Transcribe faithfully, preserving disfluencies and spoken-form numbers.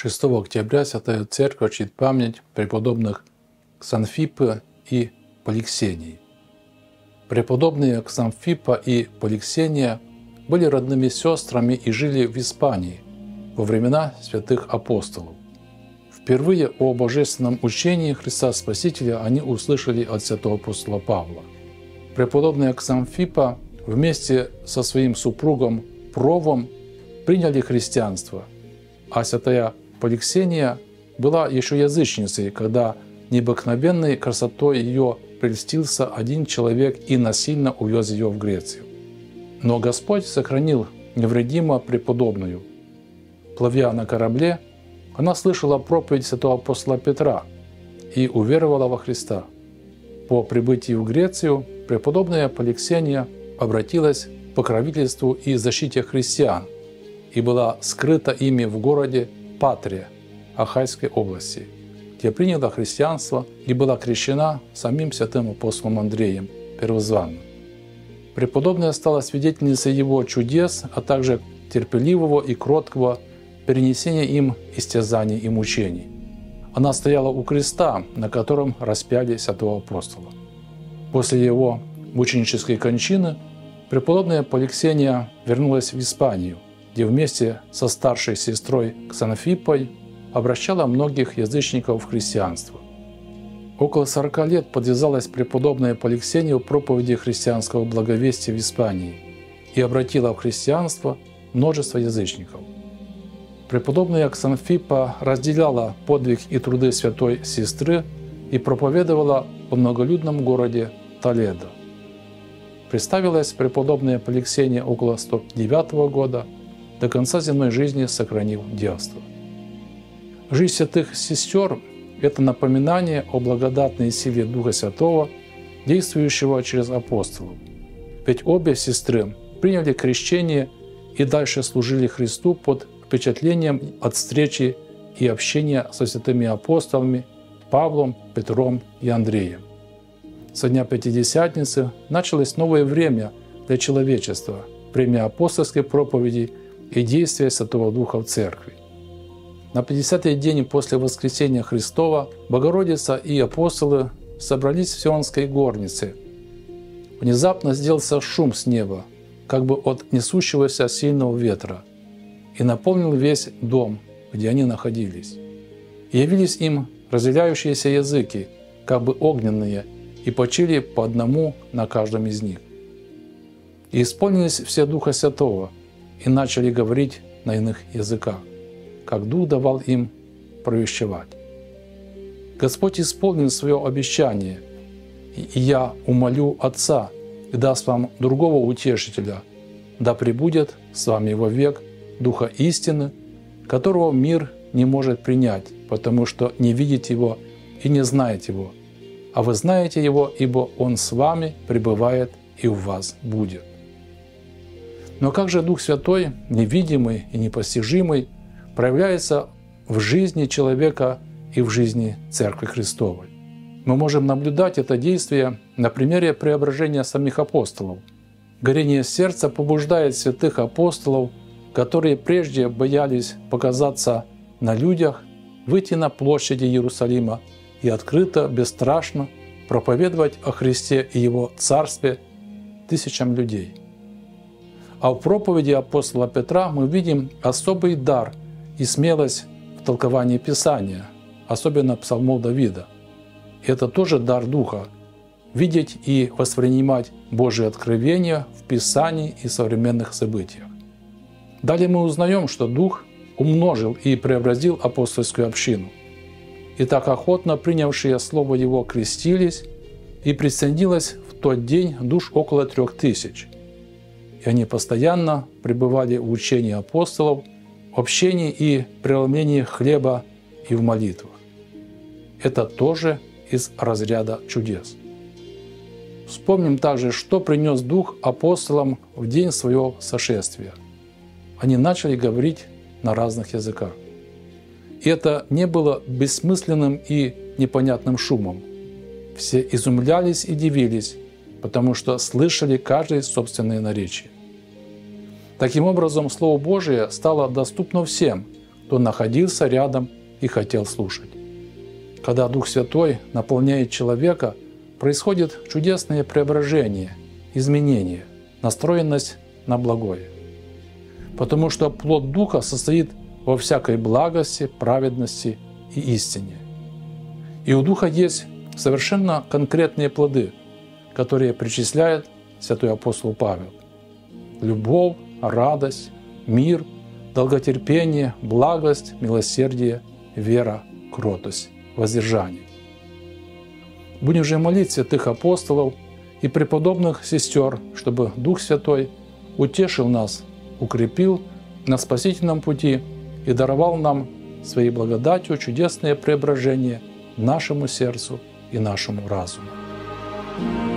шестого октября Святая Церковь чтит память преподобных Ксанфиппы и Поликсении. Преподобные Ксанфиппа и Поликсения были родными сестрами и жили в Испании во времена святых апостолов. Впервые о божественном учении Христа Спасителя они услышали от святого апостола Павла. Преподобная Ксанфиппа вместе со своим супругом Провом приняли христианство, а святая Поликсения была еще язычницей, когда необыкновенной красотой ее прельстился один человек и насильно увез ее в Грецию. Но Господь сохранил невредимо преподобную. Плывя на корабле, она слышала проповедь святого апостола Петра и уверовала во Христа. По прибытии в Грецию преподобная Поликсения обратилась к покровительству и защите христиан и была скрыта ими в городе Патрия Ахайской области, где приняла христианство и была крещена самим святым апостолом Андреем Первозванным. Преподобная стала свидетельницей его чудес, а также терпеливого и кроткого перенесения им истязаний и мучений. Она стояла у креста, на котором распяли святого апостола. После его мученической кончины преподобная Поликсения вернулась в Испанию, где вместе со старшей сестрой Ксанфиппой обращала многих язычников в христианство. Около сорока лет подвязалась преподобная Поликсения в проповеди христианского благовестия в Испании и обратила в христианство множество язычников. Преподобная Ксанфиппа разделяла подвиг и труды святой сестры и проповедовала в многолюдном городе Толедо. Представилась преподобная Поликсения около сто девятого года, до конца земной жизни сохранив девство. Жизнь святых сестер – это напоминание о благодатной силе Духа Святого, действующего через апостолов. Ведь обе сестры приняли крещение и дальше служили Христу под впечатлением от встречи и общения со святыми апостолами Павлом, Петром и Андреем. Со дня Пятидесятницы началось новое время для человечества, время апостольской проповеди и действия Святого Духа в Церкви. На пятидесятый день после воскресения Христова Богородица и апостолы собрались в Сионской горнице. Внезапно сделался шум с неба, как бы от несущегося сильного ветра, и наполнил весь дом, где они находились. И явились им разделяющиеся языки, как бы огненные, и почили по одному на каждом из них. И исполнились все Духа Святого, и начали говорить на иных языках, как Дух давал им провещевать. Господь исполнил свое обещание, и я умолю Отца и даст вам другого утешителя, да пребудет с вами вовек Духа истины, которого мир не может принять, потому что не видит Его и не знает Его, а вы знаете Его, ибо Он с вами пребывает и у вас будет. Но как же Дух Святой, невидимый и непостижимый, проявляется в жизни человека и в жизни Церкви Христовой? Мы можем наблюдать это действие на примере преображения самих апостолов. Горение сердца побуждает святых апостолов, которые прежде боялись показаться на людях, выйти на площади Иерусалима и открыто, бесстрашно проповедовать о Христе и Его Царстве тысячам людей. А в проповеди апостола Петра мы видим особый дар и смелость в толковании Писания, особенно псалмов Давида. И это тоже дар Духа – видеть и воспринимать Божие откровения в Писании и современных событиях. Далее мы узнаем, что Дух умножил и преобразил апостольскую общину. И так охотно принявшие Слово Его крестились, и присоединилось в тот день душ около трех тысяч. И они постоянно пребывали в учении апостолов, в общении и преломлении хлеба и в молитвах. Это тоже из разряда чудес. Вспомним также, что принес Дух апостолам в день своего сошествия. Они начали говорить на разных языках. И это не было бессмысленным и непонятным шумом. Все изумлялись и дивились, потому что слышали каждое собственное наречие. Таким образом, Слово Божие стало доступно всем, кто находился рядом и хотел слушать. Когда Дух Святой наполняет человека, происходит чудесное преображение, изменение, настроенность на благое. Потому что плод Духа состоит во всякой благости, праведности и истине. И у Духа есть совершенно конкретные плоды, которые причисляет святой апостол Павел. Любовь, радость, мир, долготерпение, благость, милосердие, вера, кротость, воздержание. Будем же молить святых апостолов и преподобных сестер, чтобы Дух Святой утешил нас, укрепил на спасительном пути и даровал нам своей благодатью чудесное преображение нашему сердцу и нашему разуму.